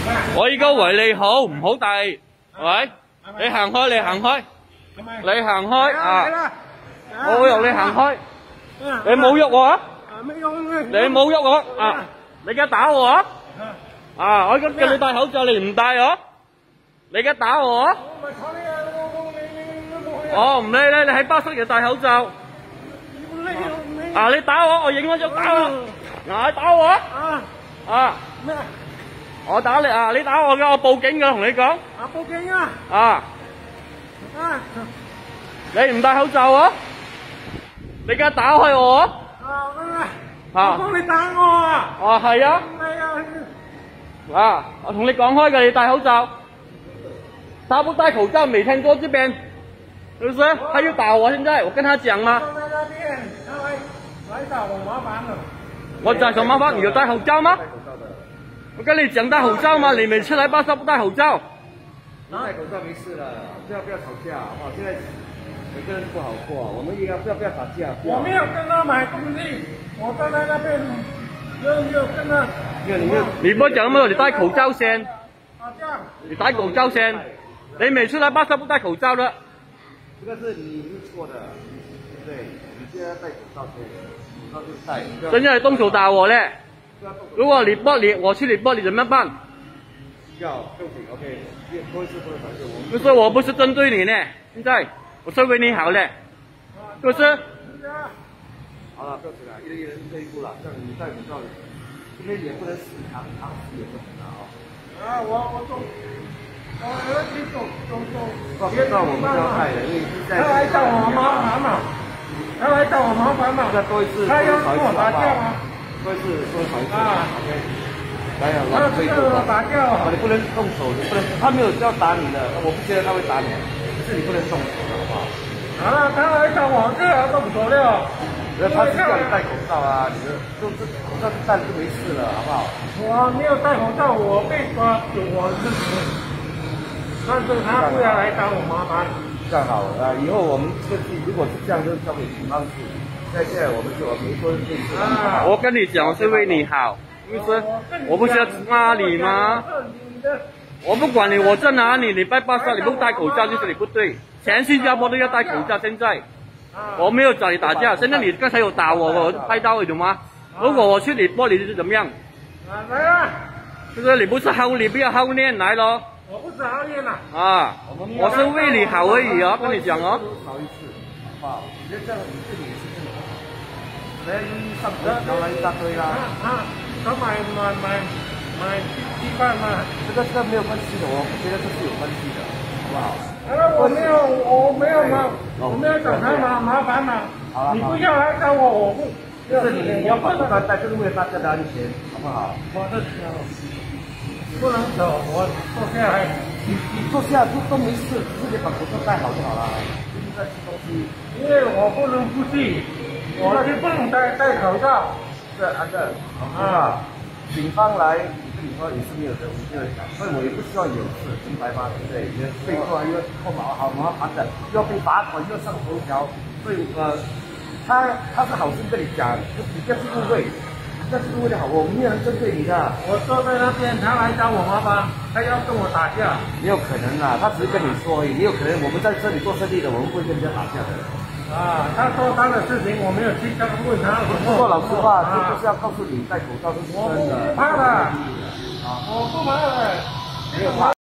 我依家為你好，唔好戴，係咪？你行開，你行開，你行開啊！我會讓你行開，你冇喐我啊！你冇喐我啊！你而家打我啊！啊！我而家叫你戴口罩，你唔戴啊！你而家打我啊！我唔理你，你喺巴士度戴口罩。啊！你打我，我影咗張打我，嗱你打我啊！啊！我打你啊！你打我嘅，我報警嘅，同你講。啊！報警啊！啊！你唔戴口罩啊？你而家打開我啊！啊！我講你打我啊！哦，係啊。啊！我同你講開嘅，你戴口罩。他不戴口罩，每天過這邊，是不是？他又打我，現在我跟他講嘛。來找我麻煩了。我找什麼麻煩？你有戴口罩嗎？我跟你講戴口罩嗎？你每次來巴士不戴口罩。 戴口罩沒事了，不要吵架，好不好？現在每個人不好過，我們也要不要打架。 我沒有跟他買東西，我站在那邊沒有跟他。 你不講咁多，你戴口罩先。 打架。 你戴口罩先。你每次來巴士不戴口罩的。 這個是你是錯的，對，你現在戴口罩先，口罩就戴。 真係動手打我咧！如果你不理我去你不理怎麼辦？ 要報警 ，OK， 多一次不能反對我。 就是我不是針對你呢，現在我是為你好嘞，是不是？ 好了，不要起來，一人退一步了，像你戴口罩，今天也不能死扛死也不行啊！ 啊，我走，我兒子走。 口罩我們都要戴的，因為現在。他來找我麻煩嘛？ 再多一次， 他要跟我打架嗎？ 多一次，多少一次 ，OK。来呀， 他是打架啊！ 你不能动手，你不能，他没有要打你的，我不觉得他会打你，可是你不能动手的，好不好？ 啊，他来找我，这还动手了。 他是叫你戴口罩啊，你的就是口罩戴了就没事了，好不好？ 我没有戴口罩，我被抓，我是死。但是他不要来找我麻烦。 这样好啊，以后我们这个如果是这样，就交给警方处理。现在我们就没说这事。 我跟你講是為你好。是不是？我不是要罵你嗎？我不管你，我在哪裡，你拜巴士你不戴口罩就是你不對。全新加坡都要戴口罩，現在我沒有找你打架，現在你剛才有打我，我拍到你懂嗎？如果我去你玻璃是怎麼樣？ 來啊！ 就是你不是好，你不要好念來咯。 我不是好念啦。 啊，我是為你好而已哦，跟你講哦。 少一次，好不好？你這樣你對你是正常。人家上頭條來一大堆啦。 他買雞飯嘛， 這個沒有關係的，我不覺得這是有關係的，好不好？ 我沒有找他麻煩嘛。你不要來找我，我不。 就是你要把口罩戴，就是為了大家的安全，好不好？ 我的不能走，我坐下來。 你坐下都沒事，只是你把口罩戴好就好了。就是在吃東西。 因為我不能出去，我就不能戴口罩。 是安的，啊，警方来跟你说你是没有的，我就讲，所以我也不希望有事，明白吗？对不对？你被抓又扣毛，好麻烦的，又要被罚款，又要上头条，所以他是好心跟你讲，你不要去误会，你不要去误会就好，我没有人针对你的。 我坐在那边，他來找我麻煩，他要跟我打架。 没有可能啦，他只是跟你说而已，也有可能我们在这里做生意的，我们不会跟人家打架的。 啊，他说他的事情我没有去问他。 说老实话，就是要告诉你戴口罩是真的。 我不怕的，我不怕的， 没有怕。